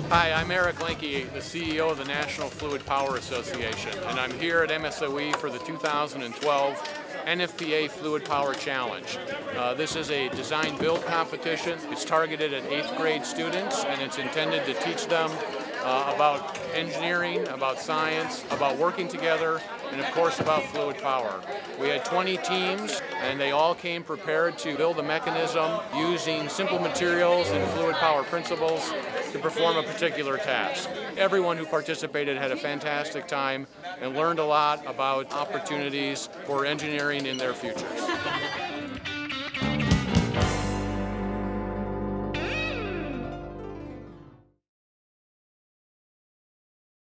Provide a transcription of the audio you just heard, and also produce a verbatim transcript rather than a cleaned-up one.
Hi, I'm Eric Lenke, the C E O of the National Fluid Power Association, and I'm here at M S O E for the two thousand twelve N F P A Fluid Power Challenge. Uh, this is a design-build competition. It's targeted at eighth grade students, and it's intended to teach them uh, about engineering, about science, about working together, and of course about fluid power. We had twenty teams, and they all came prepared to build a mechanism using simple materials and fluid power principles to perform a particular task. Everyone who participated had a fantastic time and learned a lot about opportunities for engineering in their futures.